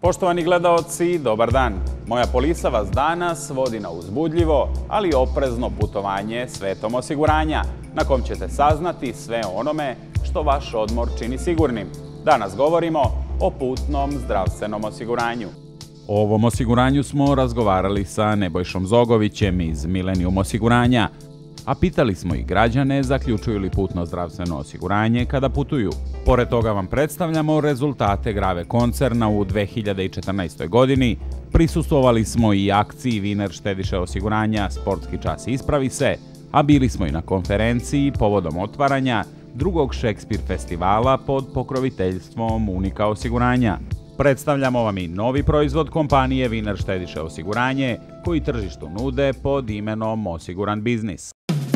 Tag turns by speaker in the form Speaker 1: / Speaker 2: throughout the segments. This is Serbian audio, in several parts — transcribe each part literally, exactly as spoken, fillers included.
Speaker 1: Poštovani gledaoci, dobar dan. Moja polisa vas danas vodi na uzbudljivo, ali oprezno putovanje svetom osiguranja, na kom ćete saznati sve onome što vaš odmor čini sigurnim. Danas govorimo o putnom zdravstvenom osiguranju. O ovom osiguranju smo razgovarali sa Nebojšom Zogovićem iz Millennium osiguranja, a pitali smo i građane zaključuju li putno zdravstveno osiguranje kada putuju. Pored toga vam predstavljamo rezultate Grave koncerna u dve hiljade četrnaestoj godini. Prisustvovali smo i akciji Viner štediše osiguranja Sportski čas ispravi se, a bili smo i na konferenciji povodom otvaranja drugog Šekspir festivala pod pokroviteljstvom Unika osiguranja. Predstavljamo vam i novi proizvod kompanije Viner štediše osiguranje koji tržištu nude pod imenom Osiguran biznis.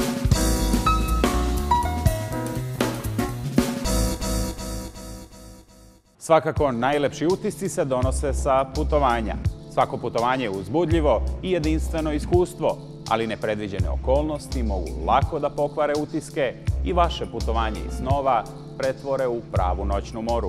Speaker 1: Svakako, najlepši utisci se donose sa putovanja. Svako putovanje je uzbudljivo i jedinstveno iskustvo, ali nepredviđene okolnosti mogu lako da pokvare utiske i vaše putovanje iz snova pretvore u pravu noćnu moru.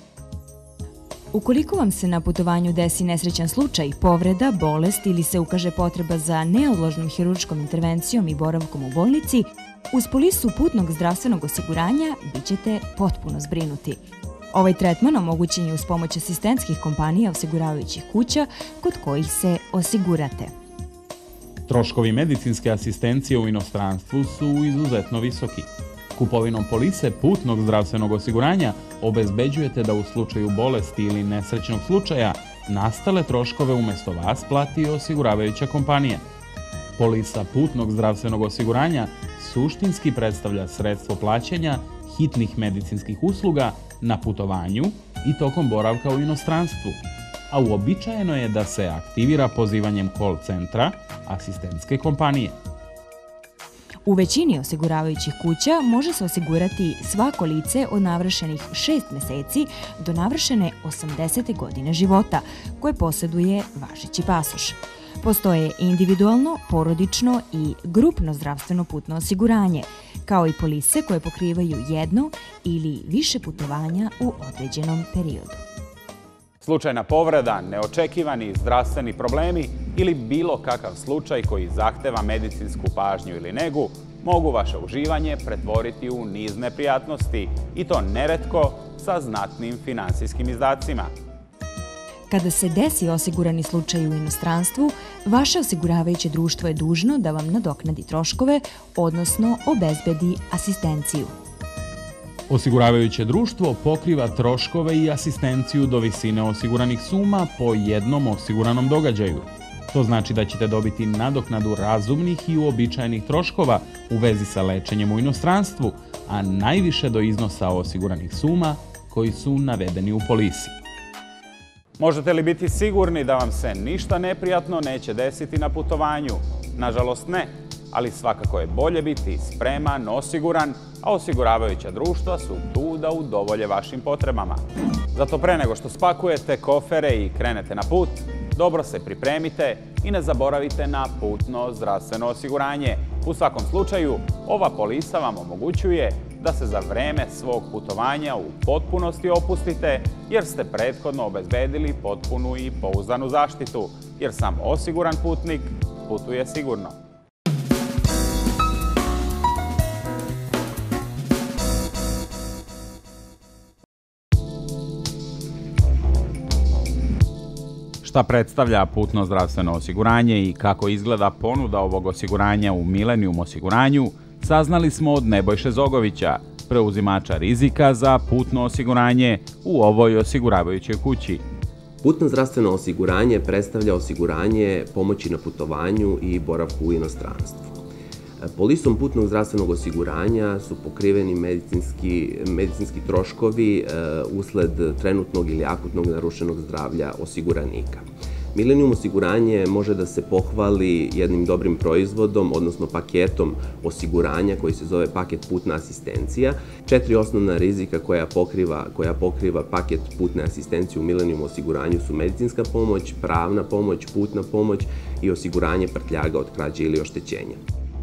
Speaker 2: Ukoliko vam se na putovanju desi nesrećan slučaj, povreda, bolest ili se ukaže potreba za neodložnom hirurškom intervencijom i boravkom u bolnici, uz polisu putnog zdravstvenog osiguranja bit ćete potpuno zbrinuti. Ovaj tretman omogućen je uz pomoć asistentskih kompanija osiguravajućih kuća kod kojih se osigurate.
Speaker 1: Troškovi medicinske asistencije u inostranstvu su izuzetno visoki. Kupovinom polise putnog zdravstvenog osiguranja obezbeđujete da u slučaju bolesti ili nesrećnog slučaja nastale troškove umjesto vas plati osiguravajuća kompanija. Polisa putnog zdravstvenog osiguranja suštinski predstavlja sredstvo plaćanja hitnih medicinskih usluga na putovanju i tokom boravka u inostranstvu, a uobičajeno je da se aktivira pozivanjem call centra asistentske kompanije.
Speaker 2: U većini osiguravajućih kuća može se osigurati svako lice od navršenih šest meseci do navršene osamdesete godine života, koje posjeduje važeći pasoš. Postoje individualno, porodično i grupno zdravstveno putno osiguranje, kao i polise koje pokrivaju jedno ili više putovanja u određenom periodu.
Speaker 1: Slučajna povreda, neočekivani zdravstveni problemi ili bilo kakav slučaj koji zahteva medicinsku pažnju ili negu mogu vaše uživanje pretvoriti u niz neprijatnosti i to neretko sa znatnim finansijskim izdacima.
Speaker 2: Kada se desi osigurani slučaj u inostranstvu, vaše osiguravajuće društvo je dužno da vam nadoknadi troškove, odnosno obezbedi asistenciju.
Speaker 1: Osiguravajuće društvo pokriva troškove i asistenciju do visine osiguranih suma po jednom osiguranom događaju. To znači da ćete dobiti nadoknadu razumnih i uobičajenih troškova u vezi sa lečenjem u inostranstvu, a najviše do iznosa osiguranih suma koji su navedeni u polisi. Možete li biti sigurni da vam se ništa neprijatno neće desiti na putovanju? Nažalost ne, ali svakako je bolje biti spreman, osiguran, a osiguravajuća društva su tu da udovolje vašim potrebama. Zato pre nego što spakujete kofere i krenete na put, dobro se pripremite i ne zaboravite na putno zdravstveno osiguranje. U svakom slučaju, ova polisa vam omogućuje da se za vreme svog putovanja u potpunosti opustite, jer ste prethodno obezbedili potpunu i pouzdanu zaštitu, jer sam osiguran putnik putuje sigurno. Šta predstavlja putno zdravstveno osiguranje i kako izgleda ponuda ovog osiguranja u Millennium osiguranju, saznali smo od Nebojše Zogovića, preuzimača rizika za putno osiguranje u ovoj osiguravajućoj kući.
Speaker 3: Putno zdravstveno osiguranje predstavlja osiguranje pomoći na putovanju i boravku u inostranstvu. Polisom putnog zdravstvenog osiguranja su pokriveni medicinski, medicinski troškovi usled trenutnog ili akutnog narušenog zdravlja osiguranika. Millennium osiguranje može da se pohvali jednim dobrim proizvodom, odnosno paketom osiguranja koji se zove paket putna asistencija. Četiri osnovna rizika koja pokriva, koja pokriva paket putne asistencije u Millennium osiguranju su medicinska pomoć, pravna pomoć, putna pomoć i osiguranje prtljaga od krađe ili oštećenja.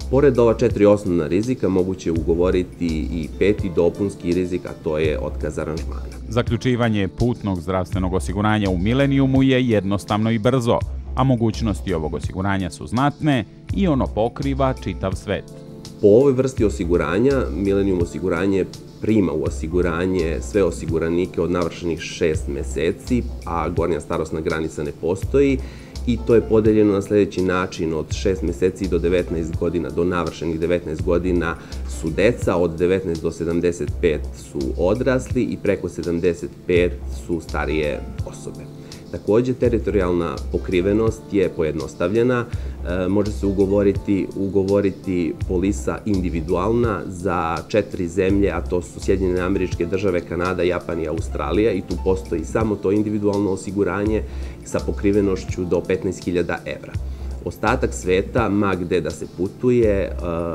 Speaker 3: Pored ova četiri osnovna rizika, moguće je ugovoriti i peti dopunski rizik, a to je otkaz aranžmana.
Speaker 1: Zaključivanje putnog zdravstvenog osiguranja u Milenijumu je jednostavno i brzo, a mogućnosti ovog osiguranja su znatne i ono pokriva čitav svet.
Speaker 3: Po ovoj vrsti osiguranja, Milenijum osiguranje prima u osiguranje sve osiguranike od navršenih šest meseci, a gornja starosna granica ne postoji, i to je podeljeno na sljedeći način: od šest meseci do devetnaest godina, do navršenih devetnaest godina su deca, od devetnaest do sedamdeset pet su odrasli i preko sedamdeset pet su starije osobe. Takođe, teritorijalna pokrivenost je pojednostavljena, može se ugovoriti, ugovoriti polisa individualna za četiri zemlje, a to su Sjedinjene Američke Države, Kanada, Japan i Australija, i tu postoji samo to individualno osiguranje sa pokrivenošću do petnaest hiljada evra. Ostatak sveta, ma gde da se putuje,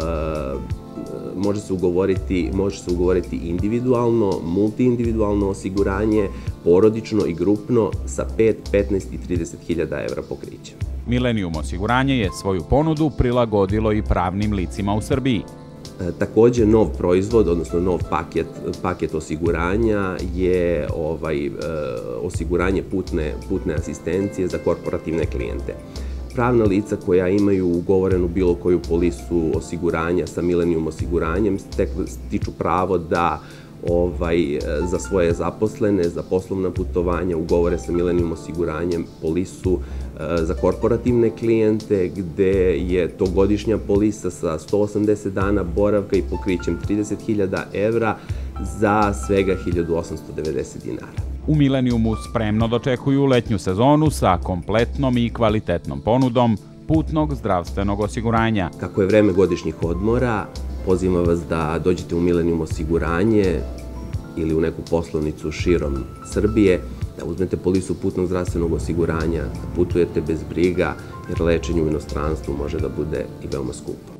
Speaker 3: može se ugovoriti, može se ugovoriti individualno, multiindividualno osiguranje, porodično i grupno sa pet, petnaest i trideset hiljada evra pokrića.
Speaker 1: Milenijum osiguranje je svoju ponudu prilagodilo i pravnim licima u Srbiji.
Speaker 3: Takođe, nov proizvod, odnosno nov paket, paket osiguranja je ovaj, osiguranje putne, putne asistencije za korporativne klijente. Pravna lica koja imaju ugovorenu bilo koju polisu osiguranja sa Milenijum osiguranjem stiču pravo da ovaj, za svoje zaposlene, za poslovna putovanja ugovore sa Milenijum osiguranjem polisu za korporativne klijente, gde je to godišnja polisa sa sto osamdeset dana boravka i pokrićem trideset hiljada evra za svega hiljadu osamsto devedeset dinara.
Speaker 1: U Milenijumu spremno dočekuju letnju sezonu sa kompletnom i kvalitetnom ponudom putnog zdravstvenog osiguranja.
Speaker 3: Kako je vreme godišnjih odmora, pozivam vas da dođete u Milenijum osiguranje ili u neku poslovnicu širom Srbije, da uzmete polisu putnog zdravstvenog osiguranja, da putujete bez briga, jer lečenje u inostranstvu može da bude i veoma skupo.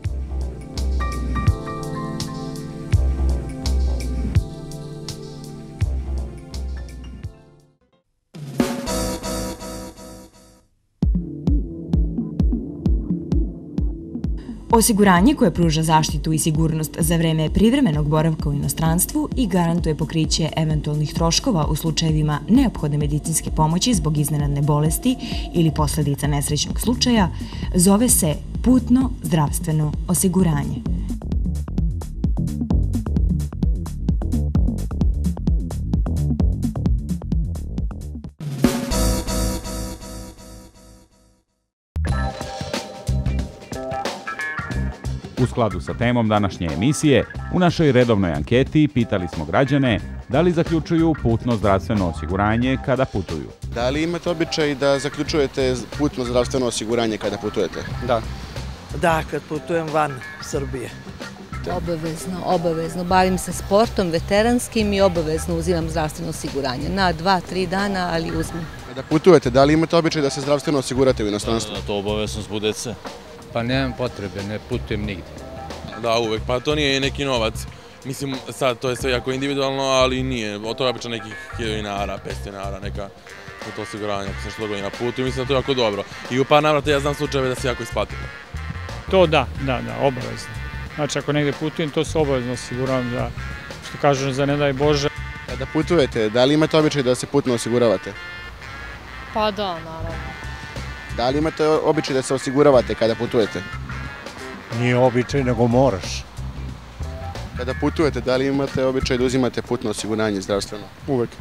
Speaker 2: Osiguranje koje pruža zaštitu i sigurnost za vreme privremenog boravka u inostranstvu i garantuje pokriće eventualnih troškova u slučajevima neophodne medicinske pomoći zbog iznenadne bolesti ili posledica nesrećnog slučaja, zove se putno zdravstveno osiguranje.
Speaker 1: U skladu sa temom današnje emisije, u našoj redovnoj anketi pitali smo građane da li zaključuju putno zdravstveno osiguranje kada putuju.
Speaker 4: Da li imate običaj da zaključujete putno zdravstveno osiguranje kada putujete?
Speaker 5: Da.
Speaker 6: Da, kad putujem van Srbije.
Speaker 7: Obavezno, obavezno. Bavim se sportom veteranskim i obavezno uzimam zdravstveno osiguranje. Na dva, tri dana, ali uzmem.
Speaker 4: Kada putujete, da li imate običaj da se zdravstveno osigurate u inostranstvu?
Speaker 5: To obavezno zbog dece.
Speaker 8: Pa nemam potrebe, ne putujem nigde.
Speaker 5: Da, uvek. Pa to nije neki novac. Mislim, sad to je sve jako individualno, ali nije. Od toga obično nekih hiljadu dinara, petsto dinara, neka to osiguranje, ako se što dogodí na putu. Mislim da to je jako dobro. I u par navrata ja znam slučajeve da se jako isplatilo.
Speaker 9: To da, da, da, obavezno. Znači, ako negde putujem, to se obavezno osiguravam za, što kažem, za ne daj Bože.
Speaker 4: Kada putujete, da li imate običaj da se putno osiguravate?
Speaker 10: Pa da, naravno.
Speaker 4: Da li imate običaj da se osiguravate kada putujete?
Speaker 11: Nije običaj, nego moraš.
Speaker 4: Kada putujete, da li imate običaj da uzimate putno osiguranje zdravstveno?
Speaker 11: Uvek.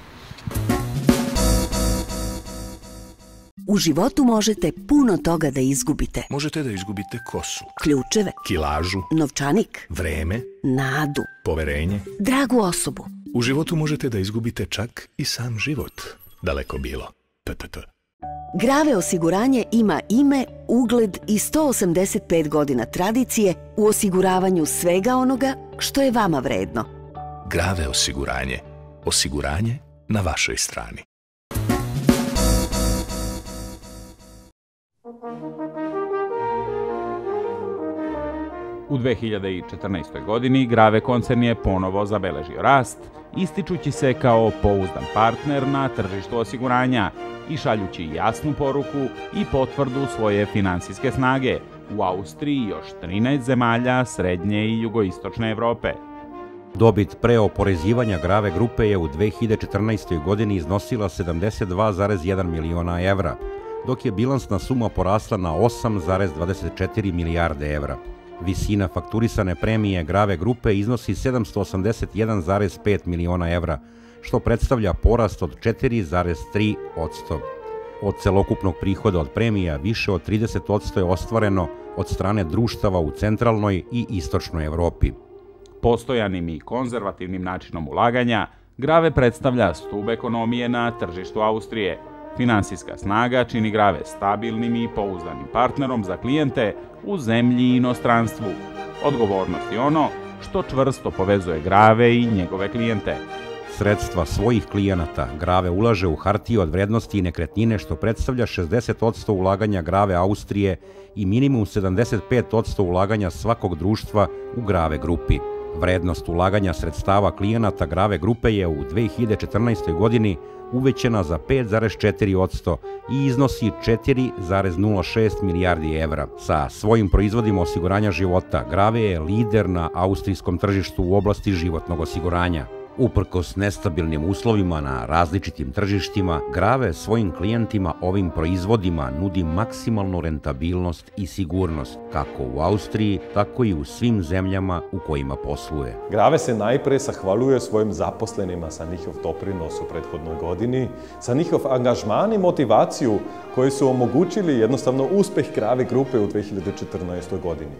Speaker 12: U životu možete puno toga da izgubite.
Speaker 13: Možete da izgubite kosu,
Speaker 12: ključeve,
Speaker 13: kilažu,
Speaker 12: novčanik,
Speaker 13: vreme,
Speaker 12: nadu,
Speaker 13: poverenje,
Speaker 12: dragu osobu.
Speaker 13: U životu možete da izgubite čak i sam život. Daleko bilo. T T T.
Speaker 12: Grave osiguranje ima ime, ugled i sto osamdeset pet godina tradicije u osiguravanju svega onoga što je vama vredno.
Speaker 13: Grave osiguranje. Osiguranje na vašoj strani.
Speaker 1: U dve hiljade četrnaestoj. godini Grave koncern je ponovo zabeležio rast ističući se kao pouzdan partner na tržištu osiguranja i šaljući jasnu poruku i potvrdu svoje finansijske snage u Austriji i još trinaest zemalja srednje i jugoistočne Evrope.
Speaker 14: Dobit pre oporezivanja Grave grupe je u dve hiljade četrnaestoj. godini iznosila sedamdeset dva zarez jedan miliona evra, dok je bilansna suma porasla na osam zarez dvadeset četiri milijarde evra. Visina fakturisane premije Grave grupe iznosi sedamsto osamdeset jedan zarez pet miliona evra, što predstavlja porast od četiri zarez tri posto. Od celokupnog prihoda od premija više od trideset posto je ostvareno od strane društava u centralnoj i istočnoj Evropi.
Speaker 1: Postojanim i konzervativnim načinom ulaganja, Grave predstavlja stub ekonomije na tržištu Austrije. Finansijska snaga čini Grave stabilnim i pouzdanim partnerom za klijente u zemlji i inostranstvu. Odgovornost je ono što čvrsto povezuje Grave i njegove klijente.
Speaker 14: Sredstva svojih klijenata Grave ulaže u hartije od vrednosti i nekretnine, što predstavlja šezdeset posto ulaganja Grave Austrije i minimum sedamdeset pet posto ulaganja svakog društva u Grave grupi. Vrednost ulaganja sredstava klijenata Grave grupe je u dve hiljade četrnaestoj. godini uvećana za pet zarez četiri posto i iznosi četiri zarez nula šest milijardi evra. Sa svojim proizvodima osiguranja života, Grave je lider na austrijskom tržištu u oblasti životnog osiguranja. Uprkos nestabilnim uslovima na različitim tržištima, Grave svojim klijentima ovim proizvodima nudi maksimalnu rentabilnost i sigurnost, kako u Austriji, tako i u svim zemljama u kojima posluje.
Speaker 15: Grave se najpre zahvaljuje svojim zaposlenima za njihov doprinos u prethodnoj godini, za njihov angažman i motivaciju koji su omogućili jednostavno uspeh Grave grupe u dve hiljade četrnaestoj. godini.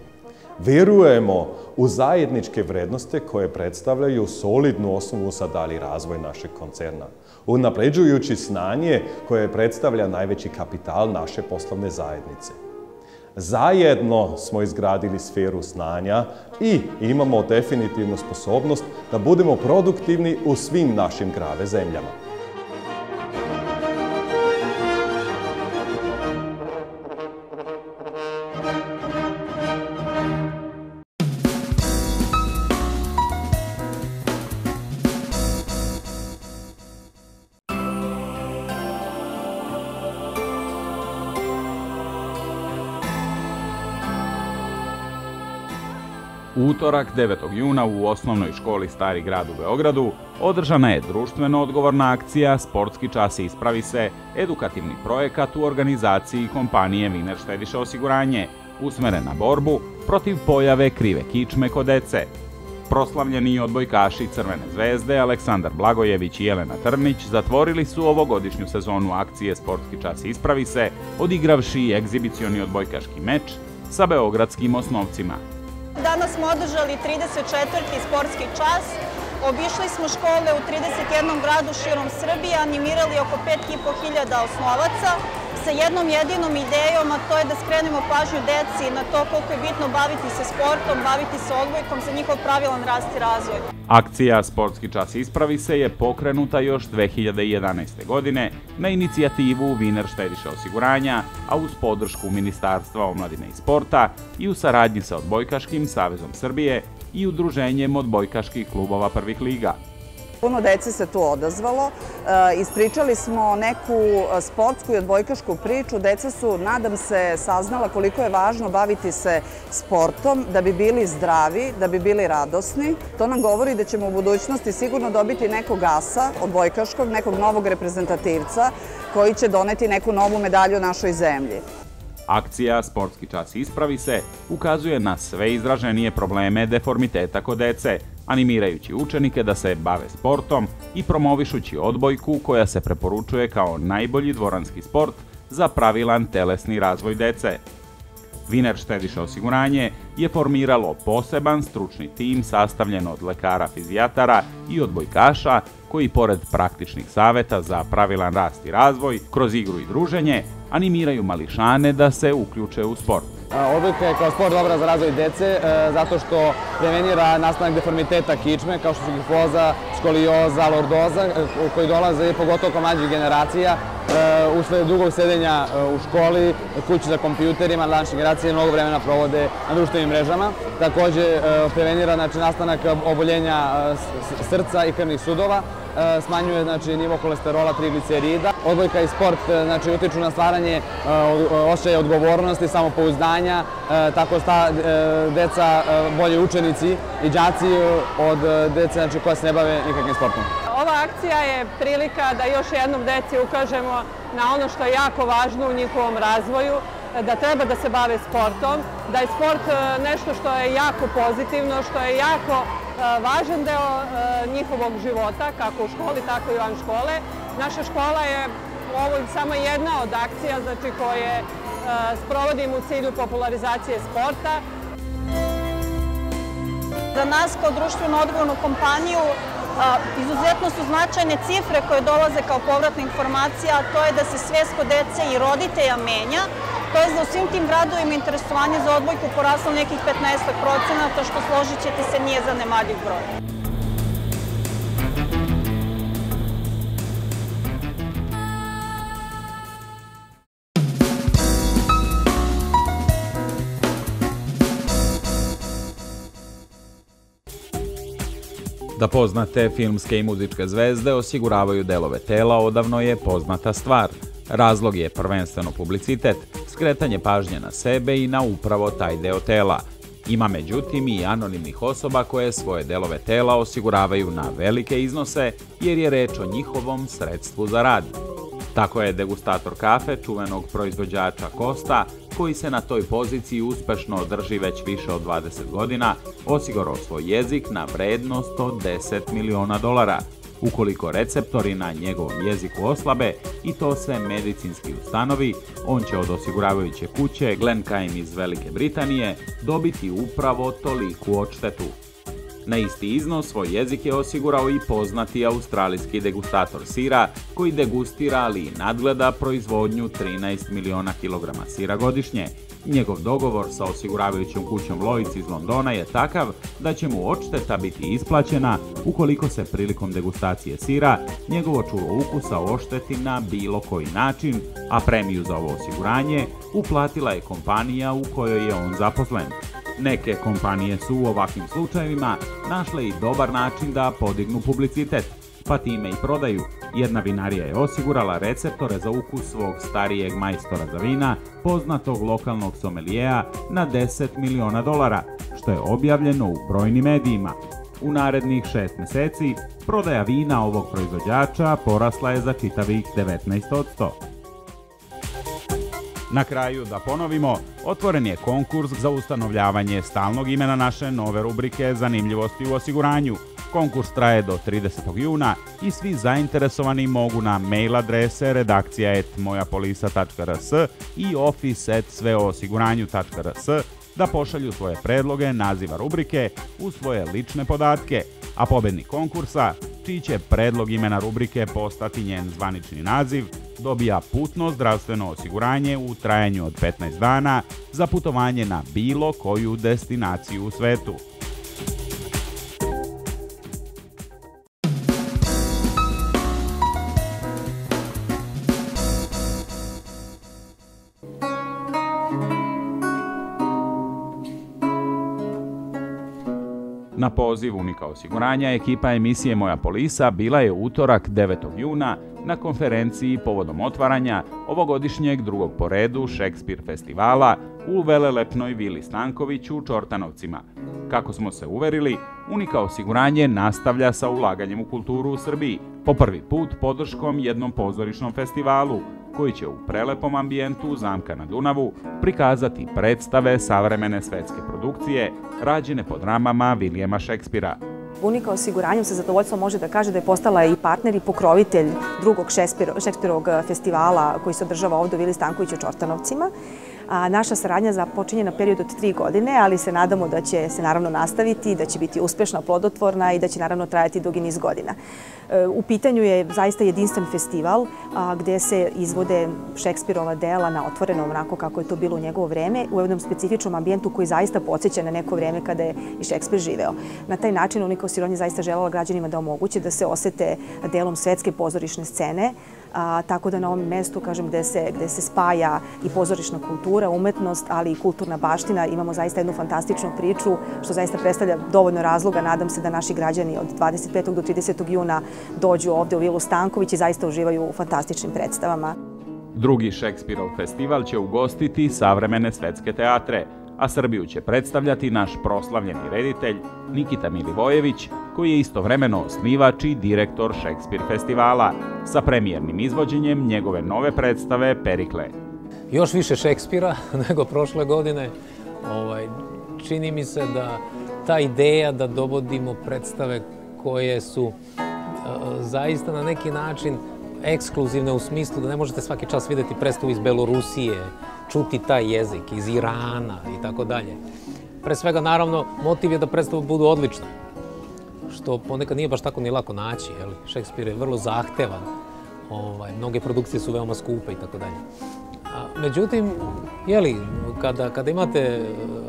Speaker 15: Verujemo u zajedničke vrednosti koje predstavljaju solidnu osnovu za dalji razvoj našeg koncerna, unapređujući znanje koje predstavlja najveći kapital naše poslovne zajednice. Zajedno smo izgradili sferu znanja i imamo definitivnu sposobnost da budemo produktivni u svim našim Grave zemljama.
Speaker 1: Utorak, devetog juna, u osnovnoj školi Stari grad u Beogradu održana je društveno odgovorna akcija Sportski čas ispravi se, edukativni projekat u organizaciji kompanije Viner štediše osiguranje, usmeren na borbu protiv pojave krive kičme kod dece. Proslavljeni odbojkaši Crvene zvezde Aleksandar Blagojević i Jelena Trnić zatvorili su ovogodišnju sezonu akcije Sportski čas ispravi se, odigravši egzibicioni odbojkaški meč sa beogradskim osnovcima.
Speaker 16: Danas smo održali trideset četvrti sportski čas. Obišli smo škole u trideset jednom gradu širom Srbije, animirali oko pet i po hiljada osnovaca sa jednom jedinom idejom, a to je da skrenemo pažnju deci na to koliko je bitno baviti se sportom, baviti se odbojkom za njihov pravilan rast i razvoj.
Speaker 1: Akcija Sportski čas ispravi se je pokrenuta još dve hiljade jedanaeste. godine na inicijativu Viner štediše osiguranja, a uz podršku Ministarstva omladine i sporta i u saradnji sa Odbojkaškim savezom Srbije i Udruženjem odbojkaških klubova prvih liga.
Speaker 17: Puno dece se tu odazvalo, ispričali smo neku sportsku i odbojkašku priču, deca su, nadam se, saznala koliko je važno baviti se sportom da bi bili zdravi, da bi bili radosni. To nam govori da ćemo u budućnosti sigurno dobiti nekog asa odbojkaškog, nekog novog reprezentativca koji će doneti neku novu medalju našoj zemlji.
Speaker 1: Akcija Sportski čas ispravi se ukazuje na sve izraženije probleme deformiteta kod dece, animirajući učenike da se bave sportom i promovišući odbojku koja se preporučuje kao najbolji dvoranski sport za pravilan telesni razvoj dece. Viner štediše osiguranje je formiralo poseban stručni tim sastavljen od lekara fizijatara i odbojkaša koji pored praktičnih saveta za pravilan rast i razvoj kroz igru i druženje animiraju mališane da se uključe u sport.
Speaker 18: Odbojka je kao sport dobra za razvoj dece zato što prevenira nastanak deformiteta kičme kao što su gifoza, skolioza, lordoza koji dolaze pogotovo kod mlađih generacija usled dugog sedenja u školi, kući za kompjuterima, današnje generacije mnogo vremena provode na društvenim mrežama. Takođe prevenira nastanak oboljenja srca i krvnih sudova, smanjuje nivo kolesterola, triglicerida. Odbojka i sport utiču na stvaranje osjećaja odgovornosti, samopouzdanja, tako da deca bolji učenici i đaci od dece koja se ne bave nikakvim sportom.
Speaker 19: Ova akcija je prilika da još jednom deci ukažemo na ono što je jako važno u njihovom razvoju, da treba da se bave sportom, da je sport nešto što je jako pozitivno, što je jako važan deo njihovog života, kako u školi, tako i van škole. Naša škola je ovo samo jedna od akcija koje sprovodimo u cilju popularizacije sporta.
Speaker 16: Za nas kao društveno odgovornu kompaniju izuzetno su značajne cifre koje dolaze kao povratna informacija, a to je da se svest kod dece i roditelja menja. To je da u svim tim gradovima interesovanje za odbojku poraslo nekih petnaest procenata, što složit ćete se nije zanemarljiv broj.
Speaker 1: Da poznate filmske i muzičke zvezde osiguravaju delove tela odavno je poznata stvar. Razlog je prvenstveno publicitet, skretanje pažnje na sebe i na upravo taj deo tela. Ima međutim i anonimnih osoba koje svoje delove tela osiguravaju na velike iznose jer je reč o njihovom sredstvu za rad. Tako je degustator kafe čuvenog proizvođača Costa, koji se na toj poziciji uspešno drži već više od dvadeset godina, osigurao svoj jezik na vrednost od deset miliona dolara. Ukoliko receptori na njegovom jeziku oslabe i to se medicinski ustanovi, on će od osiguravajuće kuće Glencaim iz Velike Britanije dobiti upravo toliku odštetu. Na isti iznos svoj jezik je osigurao i poznati australijski degustator sira koji degustira ali i nadgleda proizvodnju trinaest miliona kilograma sira godišnje. Njegov dogovor sa osiguravajućom kućom Lloyds iz Londona je takav da će mu odšteta biti isplaćena ukoliko se prilikom degustacije sira njegovo čulo ukusa ošteti na bilo koji način, a premiju za ovo osiguranje uplatila je kompanija u kojoj je on zaposlen. Neke kompanije su u ovakvim slučajevima našle i dobar način da podignu publicitet, pa time i prodaju. Jedna vinarija je osigurala receptore za ukus svog starijeg majstora za vina, poznatog lokalnog somelijeja, na deset miliona dolara, što je objavljeno u brojnim medijima. U narednih šest meseci prodaja vina ovog proizvođača porasla je za čitavih devetnaest posto. Na kraju, da ponovimo, otvoren je konkurs za ustanovljavanje stalnog imena naše nove rubrike Zanimljivosti u osiguranju. Konkurs traje do tridesetog juna i svi zainteresovani mogu na mail adrese redakcija et mojapolisa tačka rs i office et sveoosiguranju tačka rs da pošalju svoje predloge naziva rubrike uz svoje lične podatke, a pobednik konkursa, čiji će predlog imena rubrike postati njen zvanični naziv, dobija putno zdravstveno osiguranje u trajanju od petnaest dana za putovanje na bilo koju destinaciju u svetu. Na poziv Unika osiguranja ekipa emisije Moja polisa bila je utorak devetog juna na konferenciji povodom otvaranja ovogodišnjeg drugog po redu Šekspir festivala u velelepnoj Vili Stanković u Čortanovcima. Kako smo se uverili, Unika osiguranje nastavlja sa ulaganjem u kulturu u Srbiji, po prvi put podrškom jednom pozorišnom festivalu, koji će u prelepom ambijentu Zamka na Dunavu prikazati predstave savremene svetske produkcije rađene po dramama Vilijema Šekspira.
Speaker 20: Unika osiguranjem sa zadovoljstvom može da kaže da je postala i partner i pokrovitelj drugog Šekspirovog festivala koji se održava ovdje u Vili Stanković u Čortanovcima. Naša saradnja započinje na period od tri godine, ali se nadamo da će se naravno nastaviti, da će biti uspešna, plodotvorna i da će naravno trajati dugi niz godina. U pitanju je zaista jedinstven festival gde se izvode Šekspirova dela na otvorenom, onako kako je to bilo u njegovo vreme, u jednom specifičnom ambijentu koji zaista podsjeća na neko vreme kada je i Šekspir živeo. Na taj način Unika osiguranje zaista želela građanima da omoguće da se osete delom svetske pozorišne scene, tako da na ovom mestu, kažem, gde se spaja i pozorišna kultura, umetnost, ali i kulturna baština, imamo zaista jednu fantastičnu priču, što zaista predstavlja dovoljno razloga. Nadam se da naši građani od dvadeset petog do tridesetog juna dođu ovde u Vilu Stanković i zaista uživaju u fantastičnim predstavama.
Speaker 1: Drugi Šekspirov festival će ugostiti savremene svetske teatre, a Srbiju će predstavljati naš proslavljeni reditelj Nikita Milivojević, koji je istovremeno osnivač i direktor Šekspir festivala, sa premijernim izvođenjem njegove nove predstave Perikle.
Speaker 21: Još više Šekspira nego prošle godine. Čini mi se da ta ideja da dovodimo predstave koje su zaista na neki način ekskluzivne u smislu da ne možete svaki čas vidjeti predstavu iz Belorusije, čuti taj jezik, iz Irana i tako dalje. Pre svega, naravno, motiv je da predstave budu odlične, što ponekad nije baš tako ni lako naći. Šekspir je vrlo zahtevan, mnoge produkcije su veoma skupe i tako dalje. Međutim, kada imate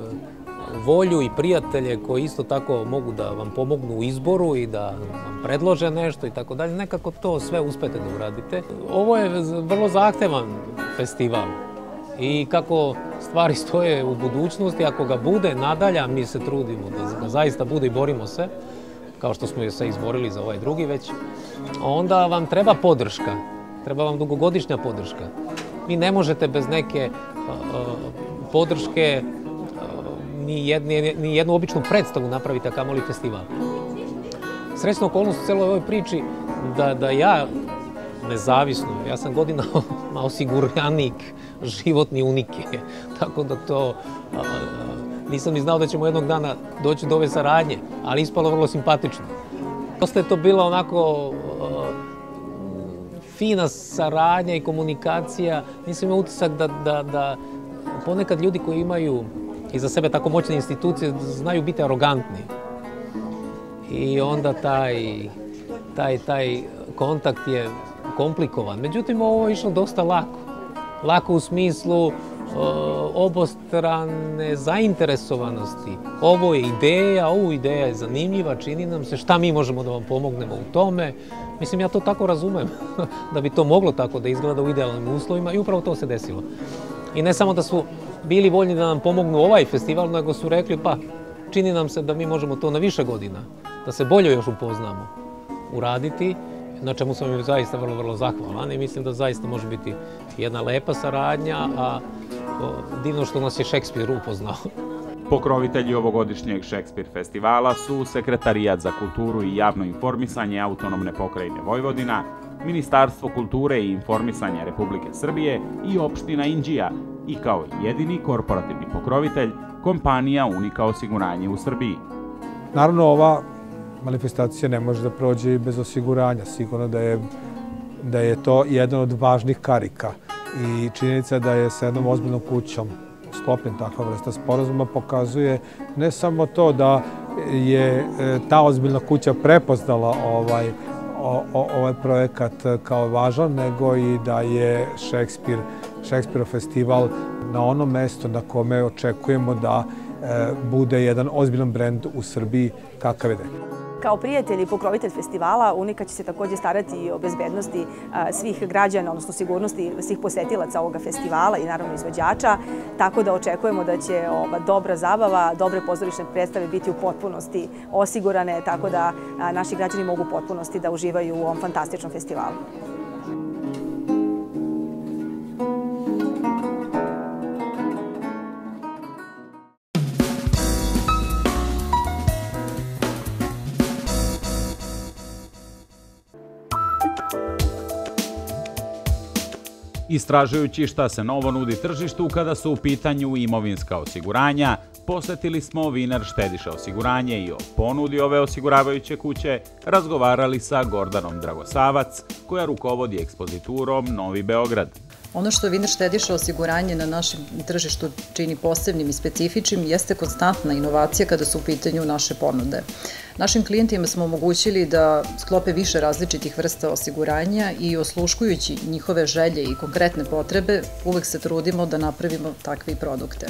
Speaker 21: volju i prijatelje koji isto tako mogu da vam pomognu u izboru i da vam predlože nešto i tako dalje, nekako to sve uspete da uradite. Ovo je vrlo zahtevan festival i kako stvari stoje u budućnosti, ako ga bude nadalje, mi se trudimo da ga zaista bude i borimo se, kao što smo se izborili za ovaj drugi već, onda vam treba podrška, treba vam dugogodišnja podrška. Vi ne možete bez neke podrške ni jednu običnu predstavu napraviti, a kamoli festival. Srećna okolnost u celoj ovoj priči da ja, nezavisno, ja sam godinama osiguranik, životni unike, tako da to, nisam ni znao da ćemo jednog dana doći do ove saradnje, ali ispalo vrlo simpatično. Dosta je to bila onako fina saradnja i komunikacija. Nisam imao utisak da ponekad ljudi koji imaju iza sebe tako moćne institucije znaju biti arogantni. I onda taj kontakt je komplikovan. Međutim, ovo je išlo dosta lako. Lako u smislu obostrane zainteresovanosti. Ovo je ideja, ovo ideja je zanimljiva, čini nam se, šta mi možemo da vam pomognemo u tome. Mislim, ja to tako razumem, da bi to moglo tako da izgleda u idealnim uslovima i upravo to se desilo. I ne samo da su bili voljni da nam pomognu ovaj festival, nego su rekli, pa čini nam se da mi možemo to na više godina, da se bolje još upoznamo, uraditi, na čemu sam im zaista vrlo, vrlo zahvalan i mislim da zaista može biti jedna lepa saradnja, a divno što nas je Šekspir upoznao.
Speaker 1: Pokrovitelji ovogodišnjeg Šekspir festivala su Sekretarijat za kulturu i javno informisanje Autonomne pokrajine Vojvodina, Ministarstvo kulture i informisanja Republike Srbije i opština Inđija i kao jedini korporativni pokrovitelj kompanija Unika osiguranje u Srbiji.
Speaker 22: Naravno, ova manifestacija ne može da prođe i bez osiguranja. Sigurno da je to jedan od važnih karika i činjenica da je sa jednom ozbiljnom kućom sklopljen takva vrsta sporazuma pokazuje ne samo to da je ta ozbiljna kuća prepoznala ovaj ovaj projekat kao važan, nego i da je Šekspirov festival na onom mestu na kome očekujemo da bude jedan ozbiljan brend u Srbiji kakav je.
Speaker 20: Kao prijatelj i pokrovitelj festivala, Unika će se također starati i o bezbednosti svih građana, odnosno sigurnosti svih posetilaca ovoga festivala i naravno izvođača, tako da očekujemo da će dobra zabava, dobre pozorišne predstave biti u potpunosti osigurane, tako da naši građani mogu u potpunosti da uživaju u ovom fantastičnom festivalu.
Speaker 1: Istražujući šta se novo nudi tržištu kada su u pitanju imovinska osiguranja, posetili smo Vinar štediša osiguranje i o ponudi ove osiguravajuće kuće razgovarali sa Gordanom Dragosavac, koja rukovodi ekspoziturom Novi Beograd.
Speaker 2: Ono što Viner štediša osiguranje na našem tržištu čini posebnim i specifičnim jeste konstantna inovacija kada su u pitanju naše ponude. Našim klijentima smo omogućili da sklope više različitih vrsta osiguranja i osluškujući njihove želje i konkretne potrebe uvek se trudimo da napravimo takve produkte.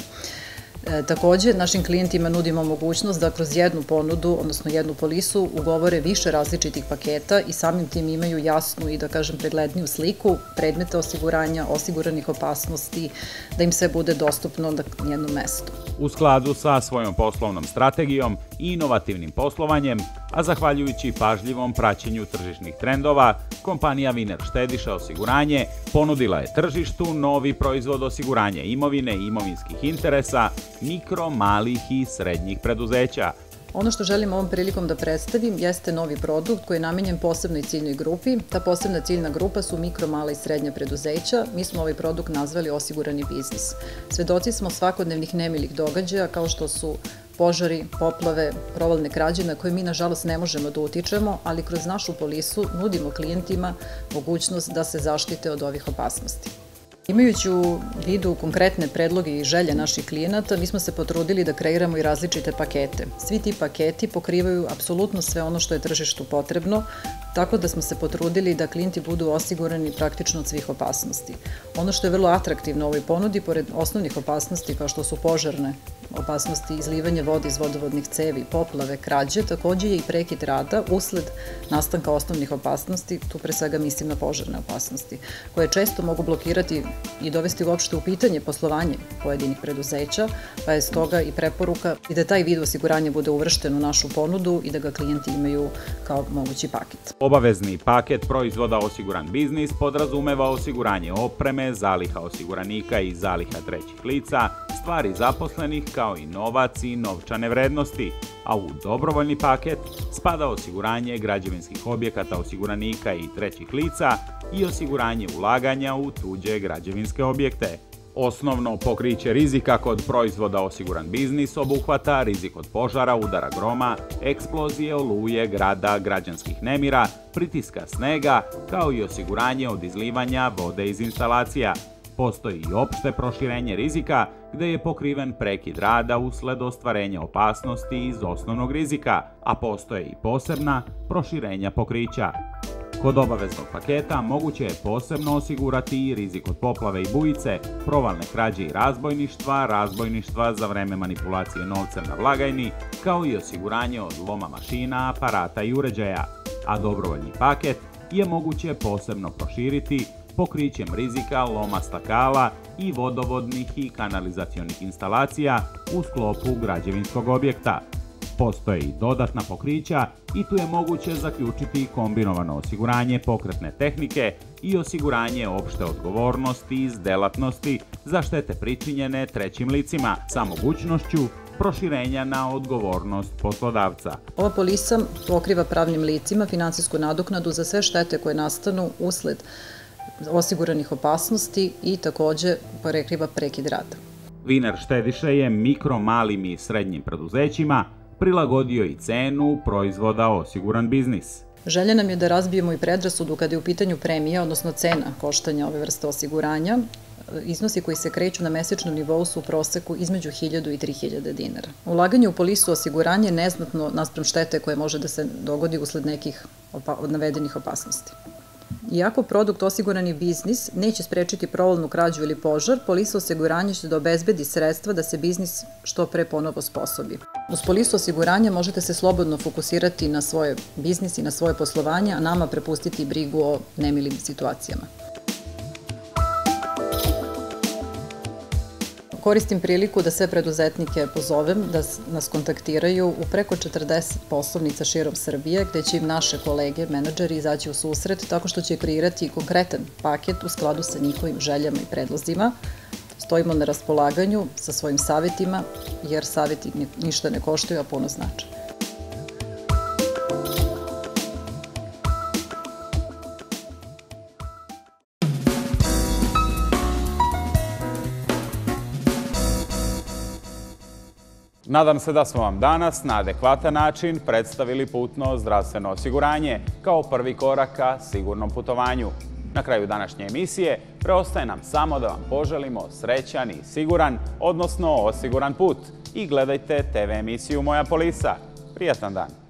Speaker 2: E, takođe, našim klijentima nudimo mogućnost da kroz jednu ponudu, odnosno jednu polisu, ugovore više različitih paketa i samim tim imaju jasnu i, da kažem, pregledniju sliku predmeta osiguranja, osiguranih opasnosti, da im sve bude dostupno na jednom mestu.
Speaker 1: U skladu sa svojom poslovnom strategijom i inovativnim poslovanjem, a zahvaljujući pažljivom praćenju tržišnih trendova, kompanija Viner štediša osiguranje ponudila je tržištu novi proizvod osiguranja imovine i imovinskih interesa mikro, malih i srednjih preduzeća.
Speaker 2: Ono što želim ovom prilikom da predstavim jeste novi produkt koji je namenjen posebnoj ciljnoj grupi. Ta posebna ciljna grupa su mikro, mala i srednja preduzeća. Mi smo ovaj produkt nazvali osigurani biznis. Svedoci smo svakodnevnih nemilih događaja kao što su požari, poplave, provalne krađe na koje mi nažalost ne možemo da utičemo, ali kroz našu polisu nudimo klijentima mogućnost da se zaštite od ovih opasnosti. Imajući u vidu konkretne predloge i želje naših klijenata, mi smo se potrudili da kreiramo i različite pakete. Svi ti paketi pokrivaju apsolutno sve ono što je tržištu potrebno, tako da smo se potrudili da klijenti budu osigurani praktično od svih opasnosti. Ono što je vrlo atraktivno u ovoj ponudi, pored osnovnih opasnosti kao što su požarne opasnosti, izlivanje vode iz vodovodnih cevi, poplave, krađe, takođe je i prekid rada usled nastanka osnovnih opasnosti, tu pre svega mislim na požarne opasnosti, koje često mogu blokirati i dovesti uopšte u pitanje poslovanje pojedinih preduzeća, pa je stoga i preporuka i da taj vid osiguranja bude uvršten u našu ponudu i da ga klijenti imaju kao mogući paket.
Speaker 1: Obavezni paket proizvoda Osiguran biznis podrazumeva osiguranje opreme, zaliha osiguranika i zaliha trećih lica, stvari zaposlenih kao i novac i novčane vrednosti, a u dobrovoljni paket spada osiguranje građevinskih objekata osiguranika i trećih lica i osiguranje ulaganja u tuđe građevinske objekte. Osnovno pokriće rizika kod proizvoda Osiguran biznis obuhvata rizik od požara, udara groma, eksplozije, oluje, grada, građanskih nemira, pritiska snega, kao i osiguranje od izlivanja vode iz instalacija. Postoji i opšte proširenje rizika gde je pokriven prekid rada usled ostvarenja opasnosti iz osnovnog rizika, a postoje i posebna proširenja pokrića. Kod obaveznog paketa moguće je posebno osigurati i rizik od poplave i bujice, provalne krađe i razbojništva, razbojništva za vreme manipulacije novcem na blagajni, kao i osiguranje od loma mašina, aparata i uređaja, a dobrovoljni paket je moguće posebno proširiti pokrićem rizika loma stakala i vodovodnih i kanalizacionih instalacija u sklopu građevinskog objekta. Postoje i dodatna pokrića i tu je moguće zaključiti kombinovano osiguranje pokretne tehnike i osiguranje opšte odgovornosti iz delatnosti za štete pričinjene trećim licima sa mogućnošću proširenja na odgovornost poslodavca.
Speaker 2: Ova polisa pokriva pravnim licima finansijsku nadoknadu za sve štete koje nastanu usled osiguranih opasnosti i takođe prekriva prekid rada.
Speaker 1: Viner štediše je mikro, malim i srednjim preduzećima prilagodio i cenu proizvoda Osiguran biznis.
Speaker 2: Želja nam je da razbijemo i predrasudu kada je u pitanju premija, odnosno cena koštanja ove vrste osiguranja. Iznosi koji se kreću na mesečnom nivou su u proseku između hiljadu i tri hiljade dinara. Ulaganje u polisu osiguranja je neznatno naspram štete koje može da se dogodi usled nekih od navedenih opasnosti. Iako produkt Osigurani biznis neće sprečiti provalnu krađu ili požar, polisa osiguranja će da obezbedi sredstva da se biznis što pre ponovo sposobi. Uz polisu osiguranja možete se slobodno fokusirati na svoje biznis i na svoje poslovanje, a nama prepustiti brigu o nemilim situacijama. Koristim priliku da sve preduzetnike pozovem da nas kontaktiraju u preko četrdeset poslovnica širom Srbije, gde će im naše kolege, menadžeri, izaći u susret tako što će kreirati konkretan paket u skladu sa njihovim željama i predlozima. Stojimo na raspolaganju sa svojim savjetima, jer savjeti ništa ne koštaju, a puno znače.
Speaker 1: Nadam se da smo vam danas na adekvatan način predstavili putno zdravstveno osiguranje kao prvi korak ka sigurnom putovanju. Na kraju današnje emisije preostaje nam samo da vam poželimo srećan i siguran, odnosno osiguran put. I gledajte te ve emisiju Moja polisa. Prijatan dan!